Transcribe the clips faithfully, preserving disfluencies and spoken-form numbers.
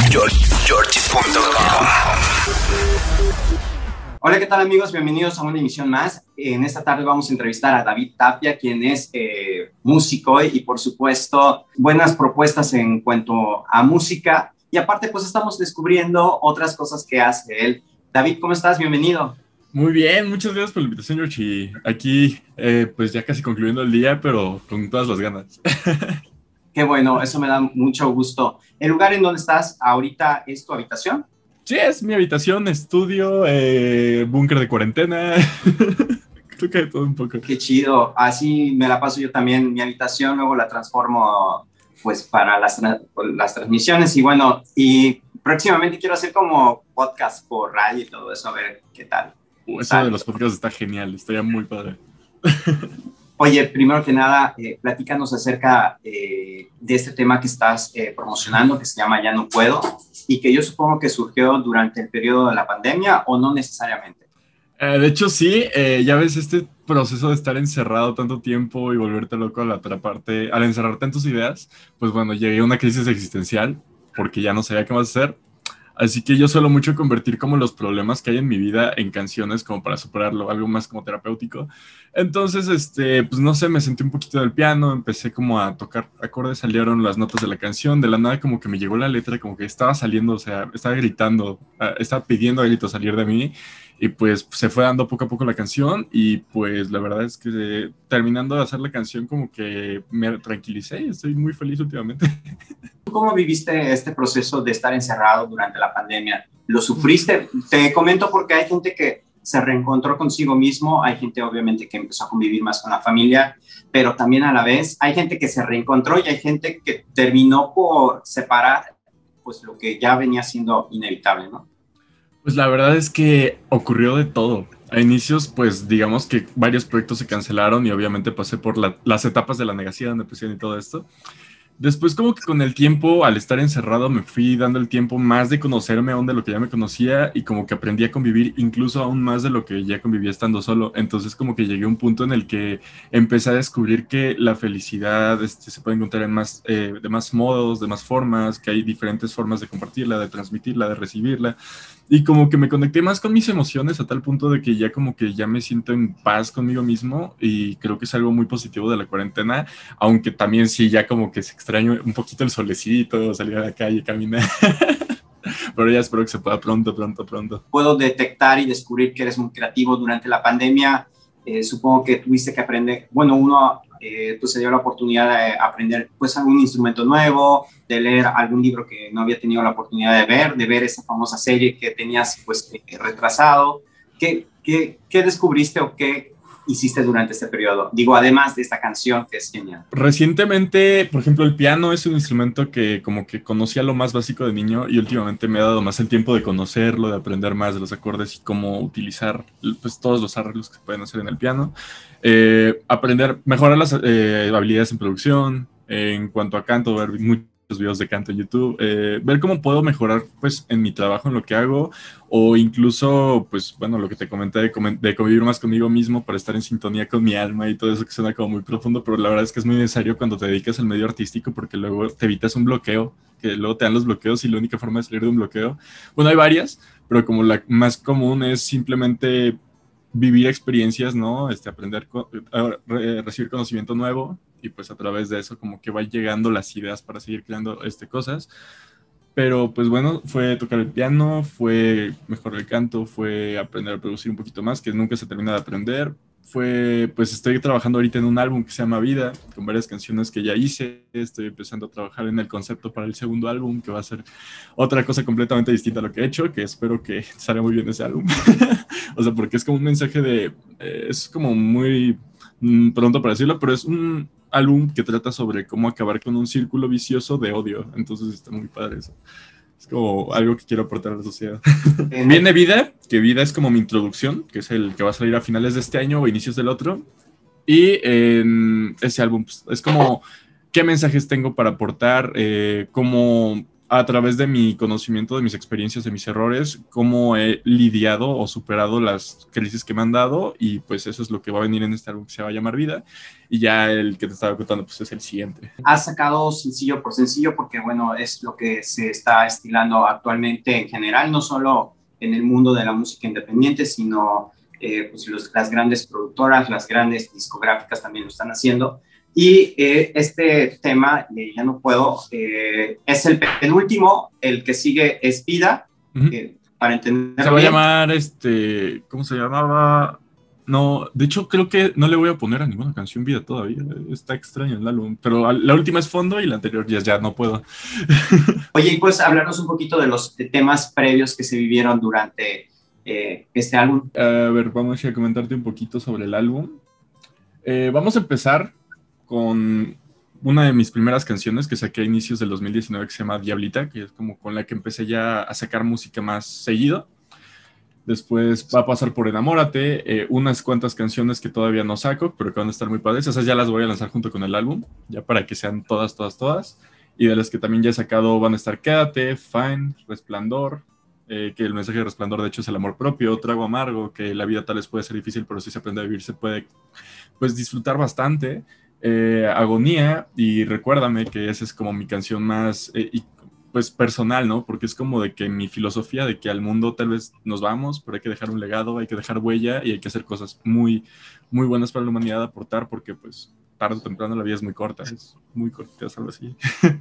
georgie punto com. Hola, ¿qué tal, amigos? Bienvenidos a una emisión más. En esta tarde vamos a entrevistar a David Tapia, quien es eh, músico y, por supuesto, buenas propuestas en cuanto a música. Y aparte, pues estamos descubriendo otras cosas que hace él. David, ¿cómo estás? Bienvenido. Muy bien, muchas gracias por la invitación, Georgie. Aquí, eh, pues ya casi concluyendo el día, pero con todas las ganas. Qué bueno, eso me da mucho gusto. ¿El lugar en donde estás ahorita es tu habitación? Sí, es mi habitación, estudio, eh, búnker de cuarentena. Creo que de todo un poco. Qué chido. Así me la paso yo también. Mi habitación luego la transformo pues para las, las transmisiones y bueno, y próximamente quiero hacer como podcast por radio y todo eso, a ver qué tal. Eso de los podcasts está genial, estaría muy padre. Oye, primero que nada, eh, platícanos acerca eh, de este tema que estás eh, promocionando, que se llama Ya No Puedo, y que yo supongo que surgió durante el periodo de la pandemia, ¿o no necesariamente? Eh, de hecho, sí, eh, ya ves este proceso de estar encerrado tanto tiempo y volverte loco al atraparte, al encerrarte en tus ideas, pues bueno, llegué a una crisis existencial porque ya no sabía qué más hacer. Así que yo suelo mucho convertir como los problemas que hay en mi vida en canciones como para superarlo, algo más como terapéutico. Entonces, este, pues no sé, me senté un poquito del piano, empecé como a tocar acordes, salieron las notas de la canción, de la nada como que me llegó la letra, como que estaba saliendo, o sea, estaba gritando, estaba pidiendo a gritos salir de mí. Y pues se fue dando poco a poco la canción y pues la verdad es que eh, terminando de hacer la canción como que me tranquilicé y estoy muy feliz últimamente. ¿Cómo viviste este proceso de estar encerrado durante la pandemia? ¿Lo sufriste? Te comento porque hay gente que se reencontró consigo mismo, hay gente obviamente que empezó a convivir más con la familia, pero también a la vez hay gente que se reencontró y hay gente que terminó por separar pues lo que ya venía siendo inevitable, ¿no? Pues la verdad es que ocurrió de todo. A inicios, pues digamos que varios proyectos se cancelaron y obviamente pasé por la, las etapas de la negación, depresión y todo esto. Después como que con el tiempo, al estar encerrado, me fui dando el tiempo más de conocerme aún de lo que ya me conocía y como que aprendí a convivir incluso aún más de lo que ya convivía estando solo. Entonces como que llegué a un punto en el que empecé a descubrir que la felicidad este, se puede encontrar en más, eh, de más modos, de más formas, que hay diferentes formas de compartirla, de transmitirla, de recibirla. Y como que me conecté más con mis emociones a tal punto de que ya como que ya me siento en paz conmigo mismo y creo que es algo muy positivo de la cuarentena, aunque también sí ya como que se extraño un poquito el solecito, salir a la calle, caminar. Pero ya espero que se pueda pronto, pronto, pronto. Puedo detectar y descubrir que eres muy creativo durante la pandemia. Eh, supongo que tuviste que aprender, bueno, uno eh, pues se dio la oportunidad de aprender pues algún instrumento nuevo, de leer algún libro que no había tenido la oportunidad de ver, de ver esa famosa serie que tenías pues eh, retrasado. ¿Qué, qué, ¿Qué descubriste o qué hiciste durante este periodo? Digo, además de esta canción que es genial. Recientemente, por ejemplo, el piano es un instrumento que como que conocía lo más básico de niño y últimamente me ha dado más el tiempo de conocerlo, de aprender más de los acordes y cómo utilizar pues, todos los arreglos que se pueden hacer en el piano. Eh, aprender, mejorar las eh, habilidades en producción, eh, en cuanto a canto, ver muchos videos de canto en YouTube, eh, ver cómo puedo mejorar pues en mi trabajo, en lo que hago, o incluso, pues bueno, lo que te comenté de, de convivir más conmigo mismo para estar en sintonía con mi alma y todo eso que suena como muy profundo, pero la verdad es que es muy necesario cuando te dedicas al medio artístico porque luego te evitas un bloqueo, que luego te dan los bloqueos y la única forma de salir de un bloqueo, bueno, hay varias, pero como la más común es simplemente vivir experiencias, ¿no? Este, aprender, eh, recibir conocimiento nuevo y pues a través de eso como que va llegando las ideas para seguir creando este, cosas. Pero pues bueno, fue tocar el piano, fue mejorar el canto, fue aprender a producir un poquito más, que nunca se termina de aprender. Fue, pues estoy trabajando ahorita en un álbum que se llama Vida, con varias canciones que ya hice. Estoy empezando a trabajar en el concepto para el segundo álbum, que va a ser otra cosa completamente distinta a lo que he hecho, que espero que salga muy bien ese álbum. O sea, porque es como un mensaje de, eh, es como muy mm, pronto para decirlo, pero es un álbum que trata sobre cómo acabar con un círculo vicioso de odio. Entonces está muy padre eso. Es como algo que quiero aportar a la sociedad. Viene Vida, que Vida es como mi introducción, que es el que va a salir a finales de este año o inicios del otro. Y en ese álbum pues, es como qué mensajes tengo para aportar, eh, cómo a través de mi conocimiento, de mis experiencias, de mis errores, cómo he lidiado o superado las crisis que me han dado, y pues eso es lo que va a venir en este álbum que se va a llamar Vida, y ya el que te estaba contando pues es el siguiente. Has sacado sencillo por sencillo porque, bueno, es lo que se está estilando actualmente en general, no solo en el mundo de la música independiente, sino eh, pues los, las grandes productoras, las grandes discográficas también lo están haciendo. Y eh, este tema, eh, Ya no puedo, eh, es el penúltimo, el que sigue es Vida, uh-huh. eh, para entenderlo. Se va bien. A llamar, este, ¿cómo se llamaba? No, de hecho creo que no le voy a poner a ninguna canción Vida todavía, está extraño el álbum, pero la última es Fondo y la anterior ya, ya no puedo. Oye, y pues hablarnos un poquito de los de temas previos que se vivieron durante eh, este álbum. A ver, vamos a comentarte un poquito sobre el álbum. Eh, vamos a empezar con una de mis primeras canciones que saqué a inicios del dos mil diecinueve, que se llama Diablita, que es como con la que empecé ya a sacar música más seguido. Después va a pasar por Enamórate, eh, unas cuantas canciones que todavía no saco, pero que van a estar muy padres. Esas ya las voy a lanzar junto con el álbum, ya para que sean todas, todas, todas. Y de las que también ya he sacado van a estar Quédate, Fine, Resplandor, eh, que el mensaje de Resplandor de hecho es el amor propio, Trago Amargo, que la vida tal vez puede ser difícil, pero si se aprende a vivir se puede pues disfrutar bastante. Eh, Agonía y Recuérdame, que esa es como mi canción más eh, y, pues personal, ¿no? Porque es como de que mi filosofía de que al mundo tal vez nos vamos, pero hay que dejar un legado, hay que dejar huella y hay que hacer cosas muy, muy buenas para la humanidad, aportar, porque pues tarde o temprano la vida es muy corta, es muy corta, algo así.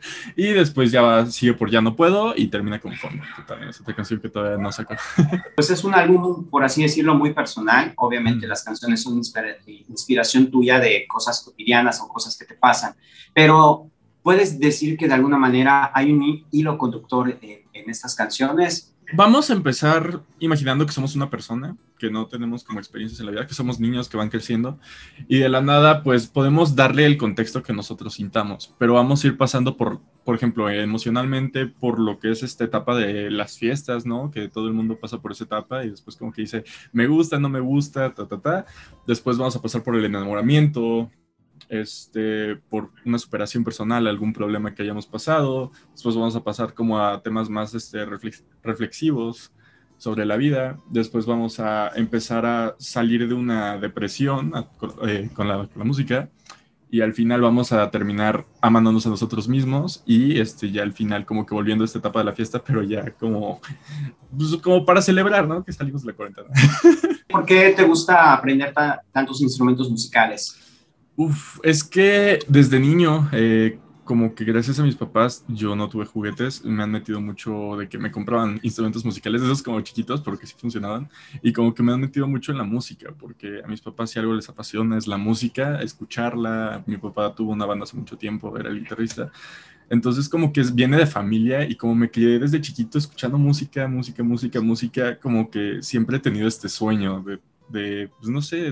Y después ya va, sigue por Ya no puedo y termina con Fondo, que también es otra canción que todavía no saco. Pues es un álbum, por así decirlo, muy personal. Obviamente mm. las canciones son inspira- inspiración tuya de cosas cotidianas o cosas que te pasan, pero ¿puedes decir que de alguna manera hay un hilo conductor en, en estas canciones? Vamos a empezar imaginando que somos una persona, que no tenemos como experiencias en la vida, que somos niños que van creciendo, y de la nada, pues, podemos darle el contexto que nosotros sintamos, pero vamos a ir pasando por, por ejemplo, emocionalmente, por lo que es esta etapa de las fiestas, ¿no? Que todo el mundo pasa por esa etapa, y después como que dice, me gusta, no me gusta, ta, ta, ta. Después vamos a pasar por el enamoramiento, Este, por una superación personal, algún problema que hayamos pasado. Después vamos a pasar como a temas más este, reflex- reflexivos sobre la vida. Después vamos a empezar a salir de una depresión a, eh, con, la, con la música, y al final vamos a terminar amándonos a nosotros mismos y este, ya al final como que volviendo a esta etapa de la fiesta, pero ya como, pues, como para celebrar, ¿no? Que salimos de la cuarentena. ¿Por qué te gusta aprender ta- tantos instrumentos musicales? Uf, es que desde niño, eh, como que gracias a mis papás, yo no tuve juguetes, me han metido mucho de que me compraban instrumentos musicales, de esos como chiquitos, porque sí funcionaban, y como que me han metido mucho en la música, porque a mis papás si algo les apasiona es la música, escucharla. Mi papá tuvo una banda hace mucho tiempo, era el guitarrista, entonces como que viene de familia, y como me crié desde chiquito escuchando música, música, música, música, como que siempre he tenido este sueño de, de pues no sé,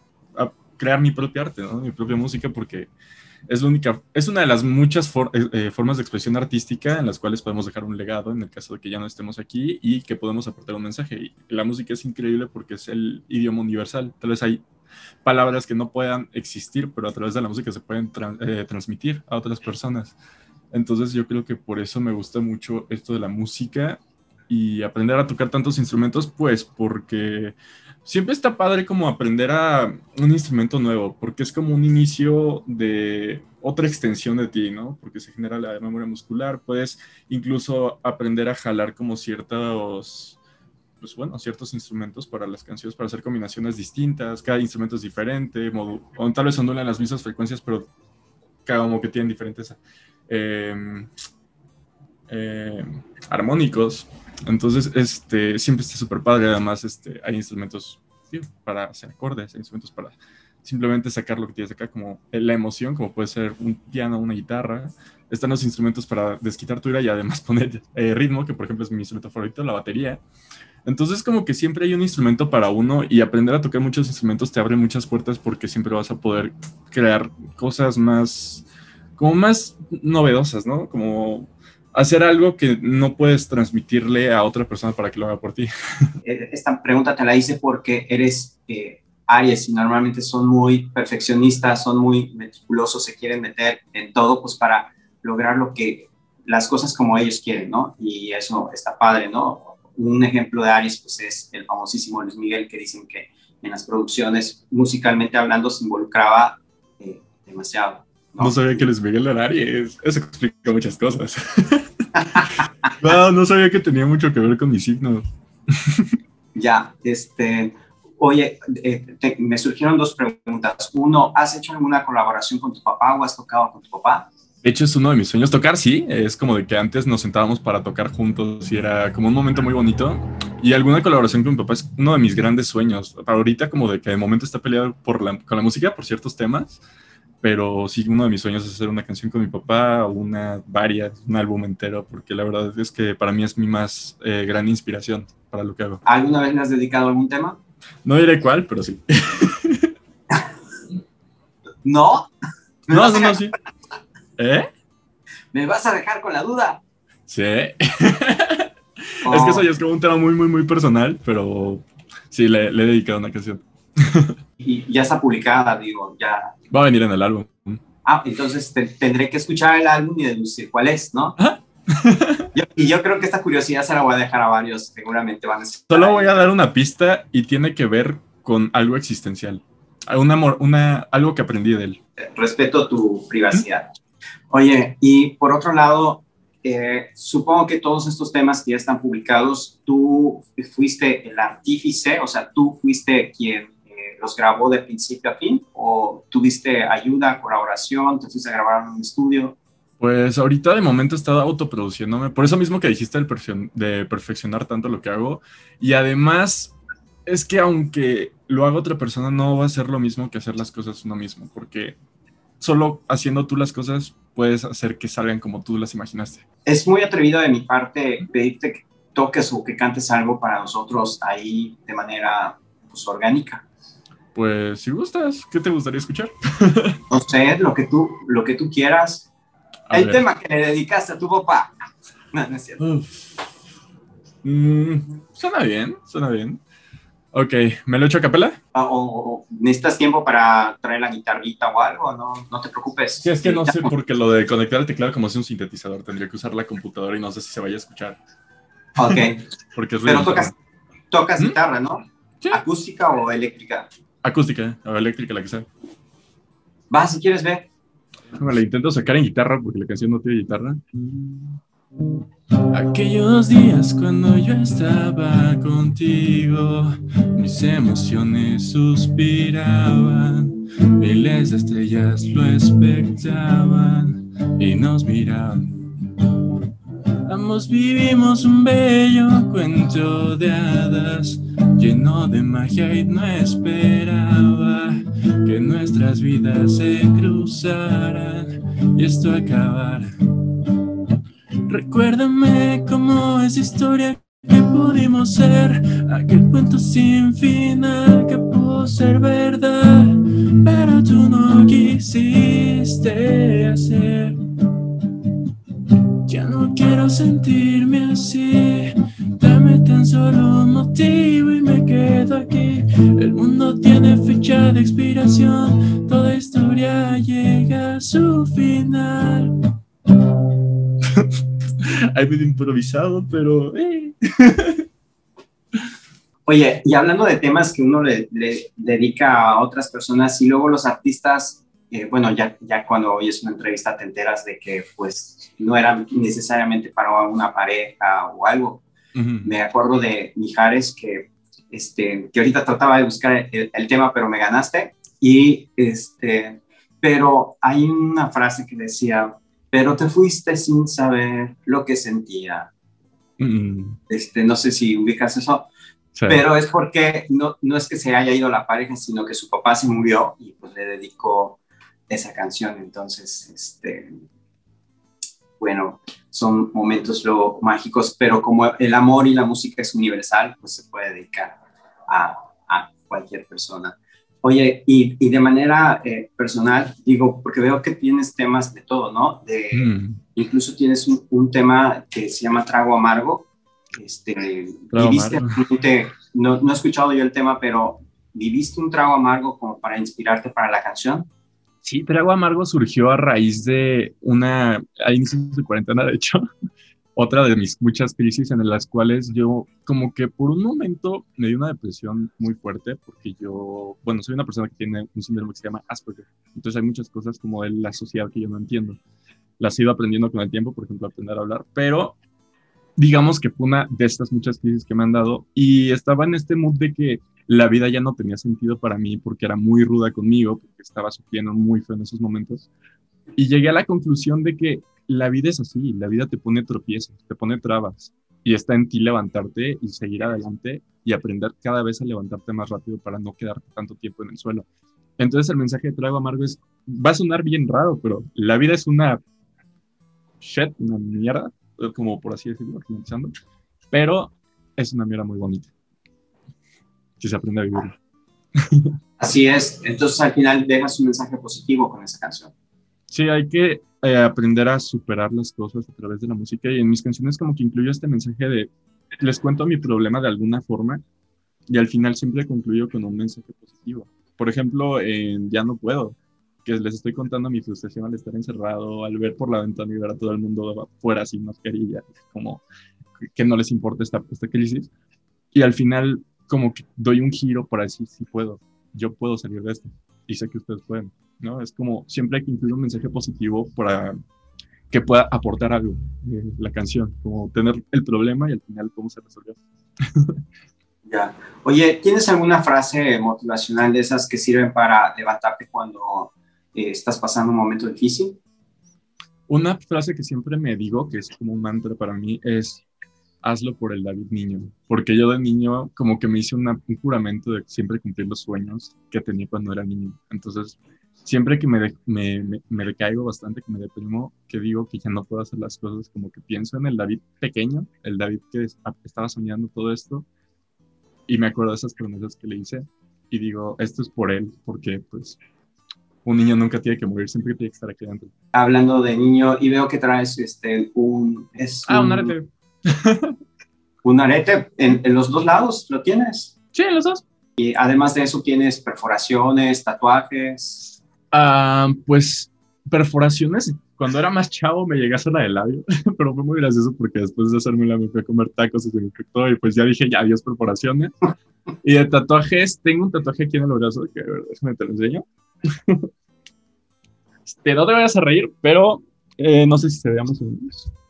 a, crear mi propia arte, ¿no? Mi propia música, porque es la única, es una de las muchas for, eh, formas de expresión artística en las cuales podemos dejar un legado en el caso de que ya no estemos aquí, y que podemos aportar un mensaje. Y la música es increíble porque es el idioma universal. Tal vez hay palabras que no puedan existir, pero a través de la música se pueden tra- eh, transmitir a otras personas. Entonces yo creo que por eso me gusta mucho esto de la música y aprender a tocar tantos instrumentos, pues porque siempre está padre como aprender a un instrumento nuevo, porque es como un inicio de otra extensión de ti, ¿no? Porque se genera la memoria muscular, puedes incluso aprender a jalar como ciertos, pues bueno, ciertos instrumentos para las canciones, para hacer combinaciones distintas, cada instrumento es diferente, modu- o tal vez ondulan las mismas frecuencias, pero cada como que tienen diferentes eh, eh, armónicos. Entonces, este, siempre está súper padre. Además, este, hay instrumentos, sí, para hacer acordes, hay instrumentos para simplemente sacar lo que tienes acá, como la emoción, como puede ser un piano, una guitarra. Están los instrumentos para desquitar tu ira y además poner eh, ritmo, que por ejemplo es mi instrumento favorito, la batería. Entonces, como que siempre hay un instrumento para uno, y aprender a tocar muchos instrumentos te abre muchas puertas, porque siempre vas a poder crear cosas más, como más novedosas, ¿no? Como hacer algo que no puedes transmitirle a otra persona para que lo haga por ti. Esta pregunta te la hice porque eres eh, Aries y normalmente son muy perfeccionistas, son muy meticulosos, se quieren meter en todo pues para lograr lo que, las cosas como ellos quieren, ¿no? Y eso está padre, ¿no? Un ejemplo de Aries, pues es el famosísimo Luis Miguel, que dicen que en las producciones, musicalmente hablando, se involucraba eh, demasiado, ¿no? No sabía que Luis Miguel era Aries. Eso explica muchas cosas. No, no sabía que tenía mucho que ver con mi signo. Ya, este... Oye, eh, te, me surgieron dos preguntas. Uno, ¿has hecho alguna colaboración con tu papá o has tocado con tu papá? De hecho, es uno de mis sueños tocar, sí. Es como de que antes nos sentábamos para tocar juntos y era como un momento muy bonito. Y alguna colaboración con mi papá es uno de mis grandes sueños. Ahorita como de que de momento está peleado por la, con la música, por ciertos temas. Pero sí, uno de mis sueños es hacer una canción con mi papá, o una, varias, un álbum entero, porque la verdad es que para mí es mi más eh, gran inspiración para lo que hago. ¿Alguna vez le has dedicado algún tema? No diré cuál, pero sí. ¿No? No, no, no, sí. ¿Eh? ¿Me vas a dejar con la duda? Sí. Oh. Es que eso ya es como un tema muy, muy, muy personal, pero sí, le, le he dedicado una canción. Y ya está publicada, digo, ya. Va a venir en el álbum. Ah, entonces te, tendré que escuchar el álbum y deducir cuál es, ¿no? ¿Ah? Yo, y yo creo que esta curiosidad se la voy a dejar a varios, seguramente van a necesitar. Solo voy a dar una pista y tiene que ver con algo existencial. Una, una, algo que aprendí de él. Respeto tu privacidad. Oye, y por otro lado, eh, supongo que todos estos temas que ya están publicados, tú fuiste el artífice, o sea, tú fuiste quien eh, los grabó de principio a fin, o tuviste ayuda, colaboración, te fuiste a grabar en un estudio. Pues ahorita de momento he estado autoproduciéndome, por eso mismo que dijiste el perfeccion- de perfeccionar tanto lo que hago, y además es que aunque lo haga otra persona no va a ser lo mismo que hacer las cosas uno mismo, porque solo haciendo tú las cosas puedes hacer que salgan como tú las imaginaste. Es muy atrevido de mi parte pedirte que toques o que cantes algo para nosotros ahí de manera pues, orgánica. Pues si gustas, ¿qué te gustaría escuchar? No sé, lo que tú, lo que tú quieras. A El ver. tema que le dedicaste a tu papá. No, no es cierto. Mm, suena bien, suena bien. Ok, ¿me lo echo a capela? O, o necesitas tiempo para traer la guitarrita o algo, no, no te preocupes. Sí, es que no sé, porque lo de conectar el teclado como si un sintetizador, tendría que usar la computadora y no sé si se vaya a escuchar. Ok. Porque es Pero tocas, tocas ¿Mm? guitarra, ¿no? Sí. ¿Acústica o eléctrica? Acústica o eléctrica, la que sea. Va, si quieres ver. Me la intento sacar en guitarra porque la canción no tiene guitarra. Aquellos días cuando yo estaba contigo, mis emociones suspiraban, miles de estrellas lo espectaban y nos miraban. Ambos vivimos un bello cuento de hadas, lleno de magia y no esperaba que nuestras vidas se cruzaran y esto acabara. Recuérdame cómo esa historia que pudimos ser, aquel cuento sin final que pudo ser verdad, pero tú no quisiste hacer. Ya no quiero sentirme así, dame tan solo un motivo y me quedo aquí. El mundo tiene fecha de expiración, toda historia llega a su final. Hay medio improvisado, pero... Eh. Oye, y hablando de temas que uno le, le dedica a otras personas y luego los artistas, eh, bueno, ya, ya cuando oyes una entrevista te enteras de que pues no era necesariamente para una pareja o algo. Uh-huh. Me acuerdo de Mijares que, este, que ahorita trataba de buscar el, el tema, pero me ganaste. Y este, pero hay una frase que decía... pero te fuiste sin saber lo que sentía. Mm. Este, no sé si ubicas eso, sí. Pero es porque no, no es que se haya ido la pareja, sino que su papá se murió y pues le dedicó esa canción. Entonces, este, bueno, son momentos luego mágicos, pero como el amor y la música es universal, pues se puede dedicar a, a cualquier persona. Oye, y, y de manera eh, personal, digo, porque veo que tienes temas de todo, ¿no? De, mm. Incluso tienes un, un tema que se llama Trago Amargo. Este, Trago viviste, amargo. No, no he escuchado yo el tema, pero ¿viviste un trago amargo como para inspirarte para la canción? Sí, Trago Amargo surgió a raíz de una, a inicios de cuarentena, de hecho, otra de mis muchas crisis en las cuales yo como que por un momento me dio una depresión muy fuerte porque yo, bueno, soy una persona que tiene un síndrome que se llama Asperger. Entonces hay muchas cosas como de la sociedad que yo no entiendo. Las he ido aprendiendo con el tiempo, por ejemplo, aprender a hablar, pero digamos que fue una de estas muchas crisis que me han dado y estaba en este mood de que la vida ya no tenía sentido para mí porque era muy ruda conmigo, porque estaba sufriendo muy feo en esos momentos. Y llegué a la conclusión de que la vida es así, la vida te pone tropiezos, te pone trabas y está en ti levantarte y seguir adelante y aprender cada vez a levantarte más rápido para no quedarte tanto tiempo en el suelo. Entonces el mensaje de Trago Amargo es, va a sonar bien raro, pero la vida es una shit, una mierda, como por así decirlo, finalizando, pero es una mierda muy bonita, si se aprende a vivirlo. Así es, entonces al final dejas un mensaje positivo con esa canción. Sí, hay que eh, aprender a superar las cosas a través de la música y en mis canciones como que incluyo este mensaje de, les cuento mi problema de alguna forma y al final siempre concluyo con un mensaje positivo. Por ejemplo, en Ya no puedo, que les estoy contando mi frustración al estar encerrado, al ver por la ventana y ver a todo el mundo afuera sin mascarilla, como que no les importa esta, esta crisis. Y al final como que doy un giro para decir, sí puedo, yo puedo salir de esto y sé que ustedes pueden, ¿no? Es como siempre hay que incluir un mensaje positivo para que pueda aportar algo, eh, la canción, como tener el problema y al final cómo se resolvió. Ya. Oye, ¿tienes alguna frase motivacional de esas que sirven para levantarte cuando eh, estás pasando un momento difícil? Una frase que siempre me digo, que es como un mantra para mí, es hazlo por el David niño, porque yo de niño como que me hice una, un juramento de siempre cumplir los sueños que tenía cuando era niño. Entonces, siempre que me, de, me, me, me decaigo bastante, que me deprimo, que digo que ya no puedo hacer las cosas, como que pienso en el David pequeño, el David que es, estaba soñando todo esto, y me acuerdo de esas promesas que le hice, y digo, esto es por él, porque pues un niño nunca tiene que morir, siempre tiene que estar aquí adentro. Hablando de niño, y veo que traes este, un, es Ah, un un, arete. un arete en, en los dos lados, ¿lo tienes? Sí, los dos. Y además de eso, ¿tienes perforaciones, tatuajes? Ah, pues perforaciones. Cuando era más chavo me llegué a hacer la del labio, pero fue muy gracioso porque después de hacerme la me fui a comer tacos y se me infectó y pues ya dije, ya, adiós perforaciones. Y de tatuajes, tengo un tatuaje aquí en el brazo, que a ver, déjame te lo enseño. Este, no te vayas a reír, pero eh, no sé si se veamos en...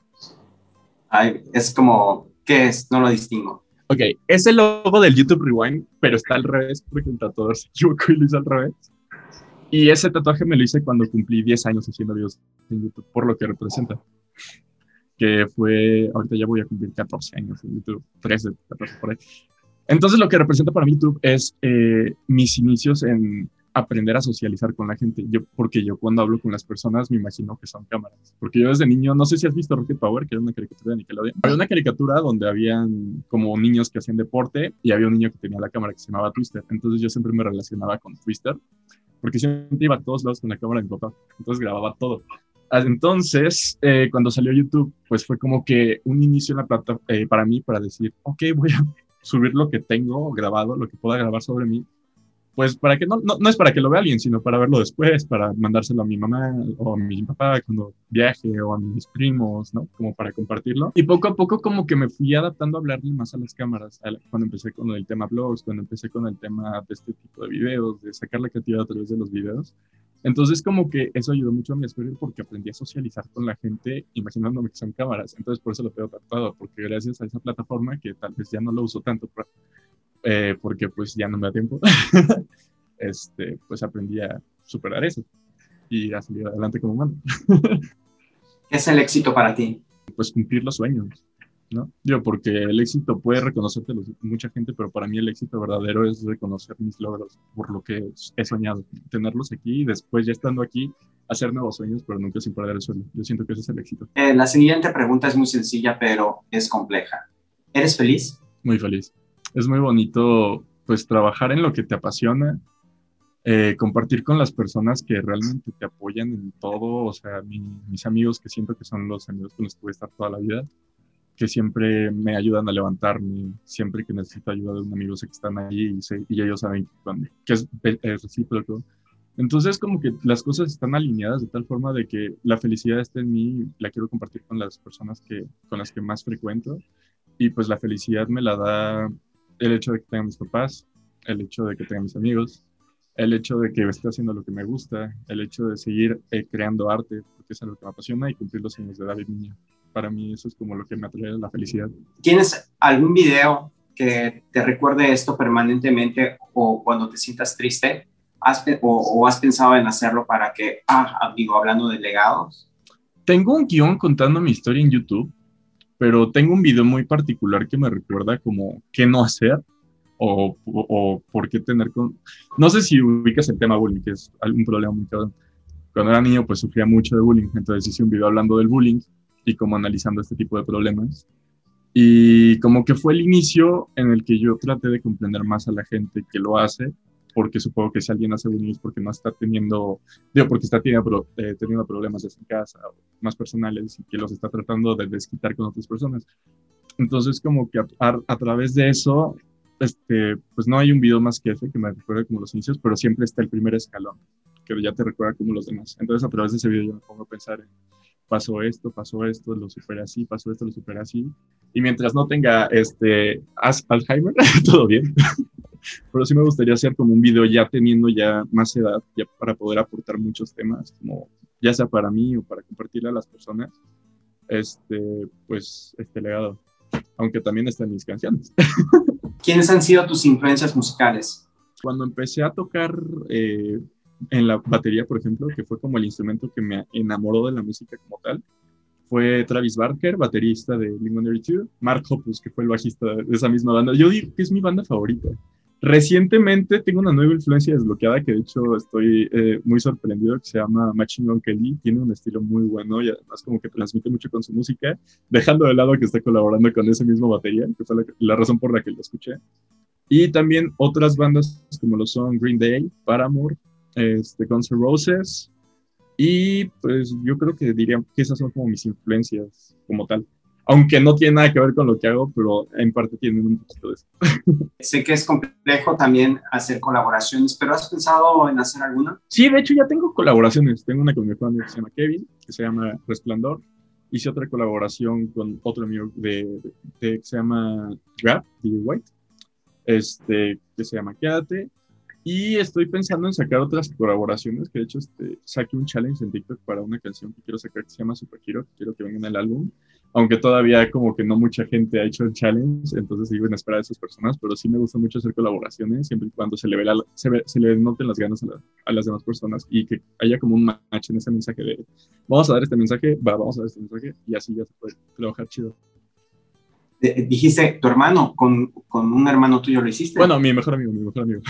Ay, es como, ¿qué es? No lo distingo. Ok, es el logo del YouTube Rewind, pero está al revés porque el tatuador se equivocó y lo hizo al revés. Y ese tatuaje me lo hice cuando cumplí diez años haciendo videos en YouTube, por lo que representa. Que fue, ahorita ya voy a cumplir catorce años en YouTube, trece, catorce por ahí. Entonces lo que representa para mí YouTube es eh, mis inicios en aprender a socializar con la gente. Yo, porque yo cuando hablo con las personas me imagino que son cámaras. Porque yo desde niño, no sé si has visto Rocket Power, que era una caricatura de Nickelodeon. Había una caricatura donde habían como niños que hacían deporte y había un niño que tenía la cámara que se llamaba Twister. Entonces yo siempre me relacionaba con Twister porque siempre iba a todos lados con la cámara de mi papá. Entonces grababa todo. Entonces, eh, cuando salió YouTube, pues fue como que un inicio en la plata eh, para mí, para decir, ok, voy a subir lo que tengo grabado, lo que pueda grabar sobre mí, pues para que no, no, no es para que lo vea alguien, sino para verlo después, para mandárselo a mi mamá o a mi papá cuando viaje o a mis primos, ¿no? Como para compartirlo. Y poco a poco como que me fui adaptando a hablarle más a las cámaras, a la, cuando empecé con el tema blogs, cuando empecé con el tema de este tipo de videos, de sacar la creatividad a través de los videos. Entonces como que eso ayudó mucho a mi experiencia porque aprendí a socializar con la gente imaginándome que son cámaras. Entonces por eso lo tengo tatuado, porque gracias a esa plataforma que tal vez ya no lo uso tanto, pero, eh, porque pues ya no me da tiempo, este, pues aprendí a superar eso y a salir adelante como humano. ¿Qué es el éxito para ti? Pues cumplir los sueños, ¿no? Yo, porque el éxito puede reconocerte mucha gente, pero para mí el éxito verdadero es reconocer mis logros por lo que he soñado, tenerlos aquí y después ya estando aquí, hacer nuevos sueños, pero nunca sin perder el sueño. Yo siento que ese es el éxito. Eh, la siguiente pregunta es muy sencilla, pero es compleja. ¿Eres feliz? Muy feliz. Es muy bonito, pues, trabajar en lo que te apasiona, eh, compartir con las personas que realmente te apoyan en todo, o sea, mi, mis amigos que siento que son los amigos con los que voy a estar toda la vida, que siempre me ayudan a levantarme, siempre que necesito ayuda de un amigo sé que están ahí y, sé, y ellos saben que, que es, es recíproco. Entonces, como que las cosas están alineadas de tal forma de que la felicidad está en mí, la quiero compartir con las personas que, con las que más frecuento, y pues la felicidad me la da el hecho de que tenga mis papás, el hecho de que tenga mis amigos, el hecho de que esté haciendo lo que me gusta, el hecho de seguir eh, creando arte, porque es algo que me apasiona, y cumplir los sueños de David Niño. Para mí eso es como lo que me atrae a la felicidad. ¿Tienes algún video que te recuerde esto permanentemente o cuando te sientas triste? ¿Has, o, ¿O has pensado en hacerlo para que, ah, digo, hablando de legados? Tengo un guión contando mi historia en YouTube, pero tengo un video muy particular que me recuerda como qué no hacer o, o, o por qué tener... Con... No sé si ubicas el tema bullying, que es un problema muy cabrón. Cuando era niño, pues sufría mucho de bullying, entonces hice un video hablando del bullying y como analizando este tipo de problemas. Y como que fue el inicio en el que yo traté de comprender más a la gente que lo hace, porque supongo que si alguien hace bullying es porque no está teniendo, digo, porque está teniendo, eh, teniendo problemas en casa, o más personales, y que los está tratando de desquitar con otras personas. Entonces, como que a, a, a través de eso, este, pues no hay un video más que ese que me recuerde como los inicios, pero siempre está el primer escalón, que ya te recuerda como los demás. Entonces, a través de ese video yo me pongo a pensar en, pasó esto, pasó esto, lo superé así, pasó esto, lo superé así. Y mientras no tenga este Alzheimer, todo bien. Pero sí me gustaría hacer como un video ya teniendo ya más edad, ya para poder aportar muchos temas, como ya sea para mí o para compartirle a las personas, este, pues, este legado. Aunque también están mis canciones. ¿Quiénes han sido tus influencias musicales? Cuando empecé a tocar eh, en la batería, por ejemplo, que fue como el instrumento que me enamoró de la música como tal, fue Travis Barker, baterista de Blink ciento ochenta y dos, Mark Hoppus, que fue el bajista de esa misma banda. Yo digo que es mi banda favorita. Recientemente tengo una nueva influencia desbloqueada que de hecho estoy eh, muy sorprendido, que se llama Machine Gun Kelly. Tiene un estilo muy bueno y además como que transmite mucho con su música, dejando de lado que está colaborando con ese mismo batería, que fue la, la razón por la que lo escuché. Y también otras bandas como lo son Green Day, Paramore, este, Guns N' Roses, y pues yo creo que diría que esas son como mis influencias como tal. Aunque no tiene nada que ver con lo que hago, pero en parte tienen un poquito de eso. Sé que es complejo también hacer colaboraciones, pero ¿has pensado en hacer alguna? Sí, de hecho ya tengo colaboraciones. Tengo una con mi amigo que se llama Kevin, que se llama Resplandor. Hice otra colaboración con otro amigo de, de, de que se llama Rap, D J White, este, que se llama Quédate. Y estoy pensando en sacar otras colaboraciones, que de hecho este, saqué un challenge en TikTok para una canción que quiero sacar que se llama Super Hero, que quiero que venga en el álbum, aunque todavía como que no mucha gente ha hecho el challenge, entonces sigo en espera de esas personas, pero sí me gusta mucho hacer colaboraciones, siempre y cuando se le, ve la, se, ve, se le noten las ganas a, la, a las demás personas y que haya como un match en ese mensaje de vamos a dar este mensaje, va, vamos a dar este mensaje, y así ya se puede trabajar chido. Dijiste tu hermano, con, con un hermano tuyo lo hiciste. Bueno, mi mejor amigo, mi mejor amigo.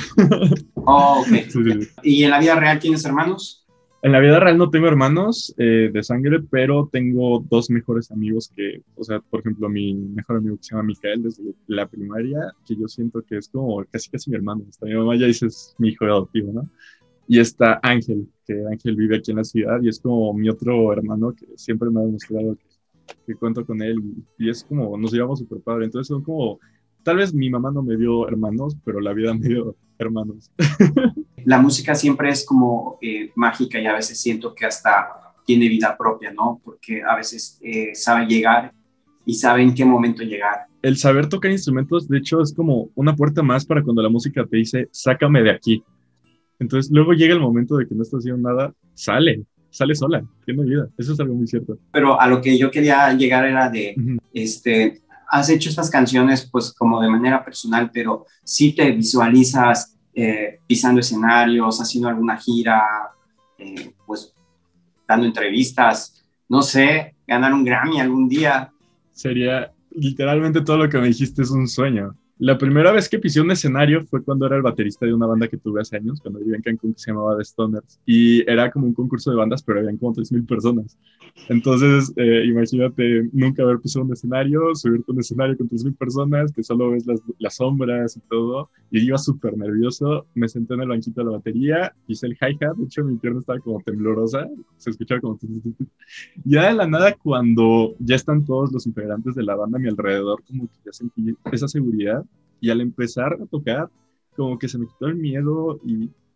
Oh, ok. Sí, sí, sí. ¿Y en la vida real tienes hermanos? En la vida real no tengo hermanos eh, de sangre, pero tengo dos mejores amigos que, o sea, por ejemplo, mi mejor amigo que se llama Micael desde la primaria, que yo siento que es como casi casi mi hermano. Hasta mi mamá ya dice es mi hijo adoptivo, ¿no? Y está Ángel, que Ángel vive aquí en la ciudad y es como mi otro hermano que siempre me ha demostrado que que cuento con él y, y es como, nos llevamos súper padre, entonces son como, tal vez mi mamá no me dio hermanos, pero la vida me dio hermanos. La música siempre es como eh, mágica y a veces siento que hasta tiene vida propia, ¿no? Porque a veces eh, sabe llegar y sabe en qué momento llegar. El saber tocar instrumentos, de hecho, es como una puerta más para cuando la música te dice, sácame de aquí. Entonces luego llega el momento de que no estás haciendo nada, sale. Sale sola, tiene vida. Eso es algo muy cierto. Pero a lo que yo quería llegar era de, uh-huh. este, has hecho estas canciones pues como de manera personal, pero sí te visualizas eh, pisando escenarios, haciendo alguna gira, eh, pues dando entrevistas, no sé, ganar un Grammy algún día. Sería, literalmente todo lo que me dijiste es un sueño. La primera vez que pisé un escenario fue cuando era el baterista de una banda que tuve hace años, cuando vivía en Cancún, que se llamaba The Stoners. Y era como un concurso de bandas, pero habían como tres mil personas. Entonces, eh, imagínate nunca haber pisado un escenario, subirte a un escenario con tres mil personas, que solo ves las, las sombras y todo. Y iba súper nervioso. Me senté en el banquito de la batería, hice el hi-hat. De hecho, mi pierna estaba como temblorosa. Se escuchaba como... Ya de la nada, cuando ya están todos los integrantes de la banda a mi alrededor, como que ya sentí esa seguridad. Y al empezar a tocar, como que se me quitó el miedo y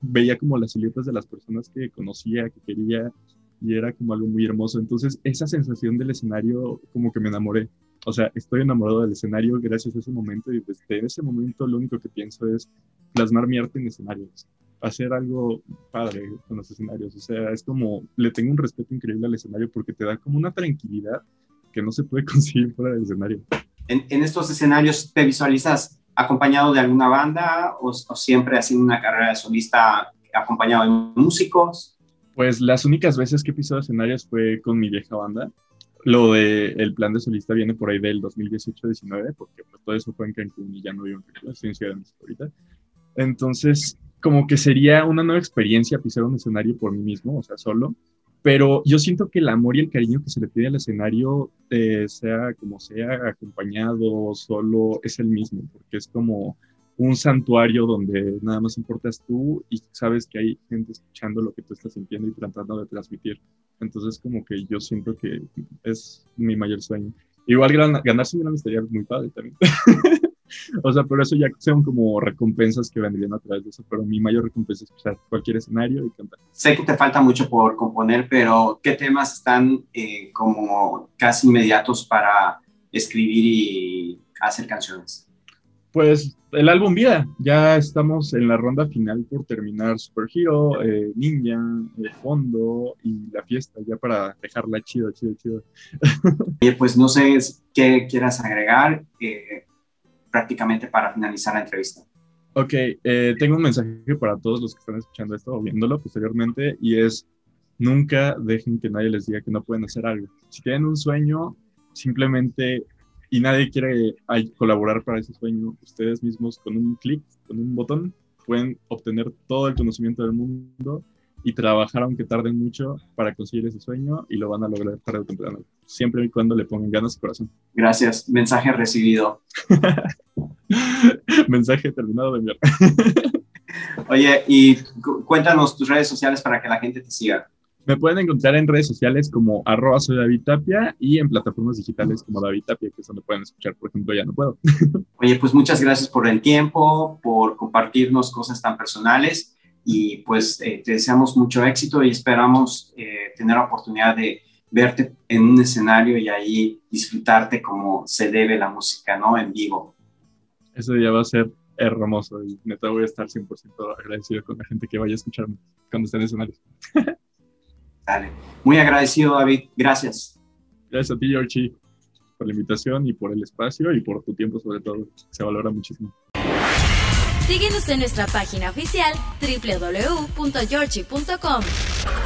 veía como las siluetas de las personas que conocía, que quería, y era como algo muy hermoso. Entonces, esa sensación del escenario, como que me enamoré. O sea, estoy enamorado del escenario gracias a ese momento, y desde ese momento lo único que pienso es plasmar mi arte en escenarios, hacer algo padre con los escenarios. O sea, es como, le tengo un respeto increíble al escenario porque te da como una tranquilidad que no se puede conseguir fuera del escenario. En, en estos escenarios, ¿te visualizas acompañado de alguna banda o, o siempre haciendo una carrera de solista acompañado de músicos? Pues las únicas veces que he pisado escenarios fue con mi vieja banda. Lo de el plan de solista viene por ahí del dos mil dieciocho diecinueve, porque pues todo eso fue en Cancún y ya no vivo en Cancún, estoy en Ciudad de México ahorita. Entonces, como que sería una nueva experiencia pisar un escenario por mí mismo, o sea, solo. Pero yo siento que el amor y el cariño que se le pide al escenario, eh, sea como sea, acompañado, solo, es el mismo, porque es como un santuario donde nada más importas tú y sabes que hay gente escuchando lo que tú estás sintiendo y tratando de transmitir. Entonces, como que yo siento que es mi mayor sueño. Igual gan ganarse una estaría muy padre también. O sea, pero eso ya son como recompensas que vendrían a través de eso, pero mi mayor recompensa es pisar cualquier escenario y cantar. Sé que te falta mucho por componer, pero ¿qué temas están eh, como casi inmediatos para escribir y hacer canciones? Pues el álbum Vida, ya estamos en la ronda final por terminar Super Hero, eh, Ninja, El Fondo y La Fiesta, ya para dejarla chido, chido, chido. Oye, pues no sé qué quieras agregar eh, prácticamente para finalizar la entrevista. Ok, eh, tengo un mensaje para todos los que están escuchando esto o viéndolo posteriormente, y es: nunca dejen que nadie les diga que no pueden hacer algo. Si tienen un sueño, simplemente, y nadie quiere colaborar para ese sueño, ustedes mismos con un clic, con un botón, pueden obtener todo el conocimiento del mundo y trabajar aunque tarden mucho para conseguir ese sueño, y lo van a lograr tarde o temprano, siempre y cuando le pongan ganas y corazón. Gracias, mensaje recibido. Mensaje terminado de enviar. Oye, y cuéntanos tus redes sociales para que la gente te siga. Me pueden encontrar en redes sociales como arroba soy David Tapia, y en plataformas digitales como David Tapia, que es donde pueden escuchar, por ejemplo, Ya No Puedo. Oye, pues muchas gracias por el tiempo, por compartirnos cosas tan personales, y pues eh, te deseamos mucho éxito y esperamos eh, tener la oportunidad de verte en un escenario y ahí disfrutarte como se debe la música, ¿no? En vivo. Ese día va a ser hermoso y neta voy a estar cien por ciento agradecido con la gente que vaya a escucharme cuando esté en escenarios. Dale. Muy agradecido, David. Gracias. Gracias a ti, Georgie, por la invitación y por el espacio y por tu tiempo, sobre todo. Se valora muchísimo. Síguenos en nuestra página oficial doble u doble u doble u punto georgie punto com.